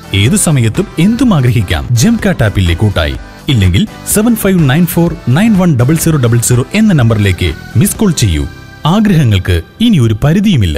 ഏത് സമയത്തും എന്തും ആഗ്രഹിക്കാം ജംകാട്ട് ആപ്പിലെ കൂട്ടായി. ഇല്ലെങ്കിൽ 7594910000 എന്ന നമ്പറിലേക്ക് മിസ് കോൾ ചെയ്യൂ. ആഗ്രഹങ്ങൾക്ക് ഇനി ഒരു പരിധിയുമില്ല.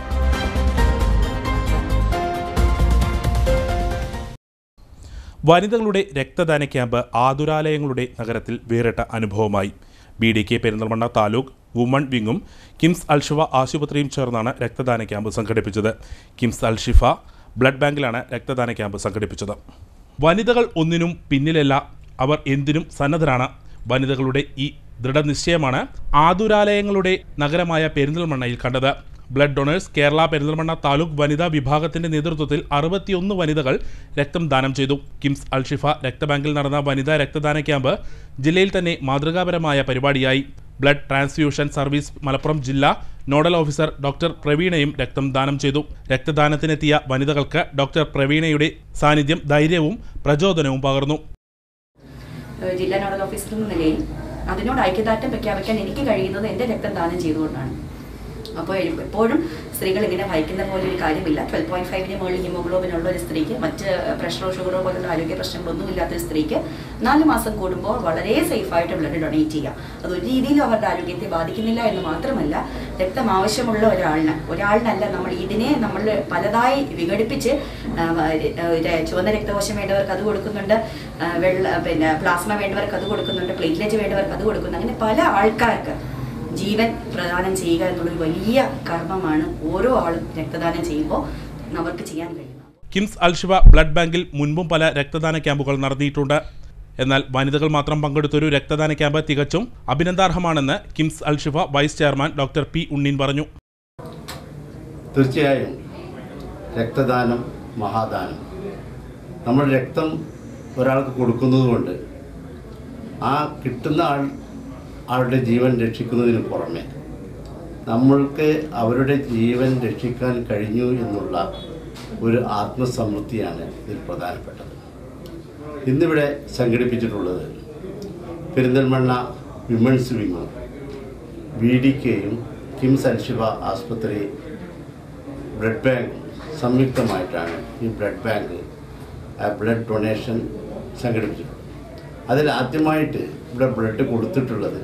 വനിതകളുടെ രക്തദാന ക്യാമ്പ് ആതുരാലയങ്ങളുടെ നഗരത്തിൽ വേറിട്ട അനുഭവമായി. BDK പെരിന്തൽമണ്ണ താലൂക്ക് വുമൺ വിങ്ങും കിംസ് അൽഷിഫ ആശുപത്രിയും ചേർന്നാണ് രക്തദാന ക്യാമ്പ് സംഘടിപ്പിച്ചത്. കിംസ് അൽഷിഫ ബ്ലഡ് ബാങ്കിലാണ് രക്തദാന ക്യാമ്പ് സംഘടിപ്പിച്ചത്. വനിതകൾ ഒന്നിനും പിന്നിലല്ല, അവർ എന്തിനും സന്നദ്ധരാണ്. വനിതകളുടെ ഈ ദൃഢനിശ്ചയമാണ് ആതുരാലയങ്ങളുടെ നഗരമായ പെരിന്തൽമണ്ണയിൽ കണ്ടത്. ബ്ലഡ് ഡൊണേഴ്സ് കേരള പെരിന്തൽമണ്ണ താലൂക്ക് വനിതാ വിഭാഗത്തിന്റെ നേതൃത്വത്തിൽ 61 വനിതകൾ രക്തം ദാനം ചെയ്തു. കിംസ് അൽഷിഫ രക്തബാങ്കിൽ നടന്ന വനിതാ രക്തദാന ക്യാമ്പ് ജില്ലയിൽ തന്നെ മാതൃകാപരമായ പരിപാടിയായി. ബ്ലഡ് ട്രാൻസ്ഫ്യൂഷൻ സർവീസ് മലപ്പുറം ജില്ലാ നോഡൽ ഓഫീസർ ഡോക്ടർ പ്രവീണയും രക്തം ദാനം ചെയ്തു. രക്തദാനത്തിനെത്തിയ വനിതകൾക്ക് ഡോക്ടർ പ്രവീണയുടെ സാന്നിധ്യം ധൈര്യവും പ്രചോദനവും പകർന്നു. ജില്ലാ നോഡൽ ഓഫീസർ എന്ന നിലയിൽ അതിനോട് ഐക്യദാർഢ്യം പ്രഖ്യാപിക്കാൻ എനിക്ക് കഴിയുന്നത് എൻ്റെ രക്തം ദാനം ചെയ്തുകൊണ്ടാണ്. അപ്പോൾ എപ്പോഴും സ്ത്രീകൾ ഇങ്ങനെ ഭയക്കുന്ന പോലെ ഒരു കാര്യമില്ല. 12.5 മുകളിൽ ഹീമോഗ്ലോബിനുള്ള ഒരു സ്ത്രീക്ക്, മറ്റ് പ്രഷറോ ഷുഗറോ പോലുള്ള ആരോഗ്യ പ്രശ്നങ്ങളൊന്നും ഇല്ലാത്തൊരു സ്ത്രീക്ക് 4 മാസം കൂടുമ്പോൾ വളരെ സേഫായിട്ട് ബ്ലഡ് ഡൊണേറ്റ് ചെയ്യാം. അതൊരു രീതിയിലും അവരുടെ ആരോഗ്യത്തെ ബാധിക്കുന്നില്ല എന്ന് മാത്രമല്ല, രക്തം ആവശ്യമുള്ള ഒരാളിനല്ല നമ്മൾ പലതായി വിഘടിപ്പിച്ച് ചുവന്ന രക്തകോശം വേണ്ടവർക്ക് അത് കൊടുക്കുന്നുണ്ട്, പ്ലാസ്മ വേണ്ടവർക്ക് അത് കൊടുക്കുന്നുണ്ട്, പ്ലേറ്റ്ലെറ്റ് വേണ്ടവർക്ക് അത് കൊടുക്കുന്നുണ്ട്. അങ്ങനെ പല ആൾക്കാർക്ക് ജീവൻ പ്രദാനം ചെയ്യുക എന്നുള്ളൊരു വലിയ കർമ്മമാണ് ഓരോ ആളും രക്തദാനം ചെയ്യുമ്പോൾ അവർക്ക് ചെയ്യാൻ കഴിയുന്നത്. കിംസ് അൽഷിഫ ബ്ലഡ് ബാങ്കിൽ മുൻപും പല രക്തദാന ക്യാമ്പുകൾ നടത്തിയിട്ടുണ്ട്. എന്നാൽ വനിതകൾ മാത്രം പങ്കെടുത്തൊരു രക്തദാന ക്യാമ്പ് തികച്ചും അഭിനന്ദാർഹമാണെന്ന് KIMS Al Shifa vice chairman doctor P. Unneen പറഞ്ഞു. തീർച്ചയായും രക്തദാനം മഹാദാനം. നമ്മൾ രക്തം ഒരാൾക്ക് കൊടുക്കുന്നതുകൊണ്ട് ആ കിട്ടുന്ന ആളുടെ ജീവൻ രക്ഷിക്കുന്നതിന് പുറമെ നമ്മൾക്ക് അവരുടെ ജീവൻ രക്ഷിക്കാൻ കഴിഞ്ഞു എന്നുള്ള ഒരു ആത്മസംതൃപ്തിയാണ് ഇതിൽ പ്രധാനപ്പെട്ടത്. ഇന്നിവിടെ സംഘടിപ്പിച്ചിട്ടുള്ളത് പെരിന്തൽമണ്ണ വിമൻസ് വിങ്ങും BDKയും കിംസ് അൽഷിഫ ആസ്പത്രി ബ്ലഡ് ബാങ്കും സംയുക്തമായിട്ടാണ് ഈ ബ്ലഡ് ഡൊണേഷൻ സംഘടിപ്പിച്ചിട്ടുള്ളത്. അതിൽ ആദ്യമായിട്ട് ഇവിടെ ബ്ലഡ് കൊടുത്തിട്ടുള്ളത്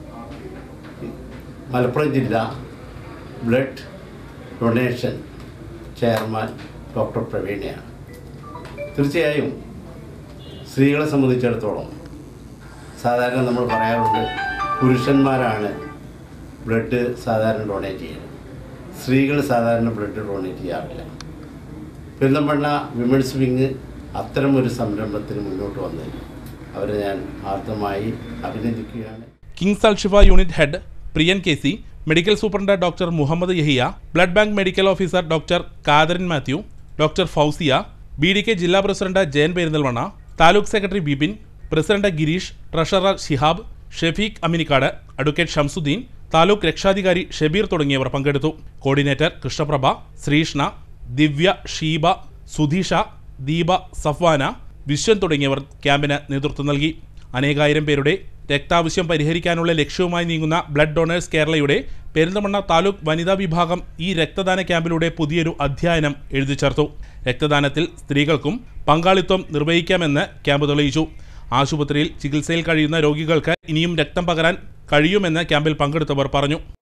മലപ്പുറം ജില്ലാ ബ്ലഡ് ഡൊണേഷൻ ചെയർമാൻ ഡോക്ടർ പ്രവീണയാണ്. തീർച്ചയായും സ്ത്രീകളെ സംബന്ധിച്ചിടത്തോളം സാധാരണ നമ്മൾ പറയാറുണ്ട്, പുരുഷന്മാരാണ് ബ്ലഡ് സാധാരണ ഡൊണേറ്റ് ചെയ്യുന്നത്, സ്ത്രീകൾ സാധാരണ ബ്ലഡ് ഡൊണേറ്റ് ചെയ്യാറില്ല. പെരിന്തൽമണ്ണ വിമൻസ് വിങ് അത്തരമൊരു സംരംഭത്തിന് മുന്നോട്ട് വന്നതിന് അവരെ ഞാൻ ആർദ്രമായി അഭിനന്ദിക്കുകയാണ്. KIMS Al Shifa unit head Priyan KC, medical superintendent doctor Muhammad Yahiya, blood bank medical officer doctor Catherine Mathew, doctor Fousiya, BDK ജില്ലാ president Jayan Perinthalmanna, taluk secretary Bipin, president Gireesh, treasurer Shihab, Shefeeq Aminikkad, advocate Shamsudheen, taluk രക്ഷാധികാരി ഷബീർ തുടങ്ങിയവർ പങ്കെടുത്തു. കോർഡിനേറ്റർ കൃഷ്ണപ്രഭ, ശ്രീഷ്ണ, ദിവ്യ, ഷീബ, സുധീഷ, ദീപ, സഫ്വാന, വിശ്വൻ തുടങ്ങിയവർ ക്യാമ്പിന് നേതൃത്വം നൽകി. അനേകായിരം പേരുടെ രക്താവശ്യം പരിഹരിക്കാനുള്ള ലക്ഷ്യവുമായി നീങ്ങുന്ന ബ്ലഡ് ഡൊണേഴ്സ് കേരളയുടെ പെരിന്തൽമണ്ണ താലൂക്ക് വനിതാ വിഭാഗം ഈ രക്തദാന ക്യാമ്പിലൂടെ പുതിയൊരു അധ്യായം എഴുതി ചേർത്തു. രക്തദാനത്തിൽ സ്ത്രീകൾക്കും പങ്കാളിത്തം നിർവഹിക്കാമെന്ന് ക്യാമ്പ് തെളിയിച്ചു. ആശുപത്രിയിൽ ചികിത്സയിൽ കഴിയുന്ന രോഗികൾക്ക് ഇനിയും രക്തം പകരാൻ കഴിയുമെന്ന് ക്യാമ്പിൽ പങ്കെടുത്തവർ പറഞ്ഞു.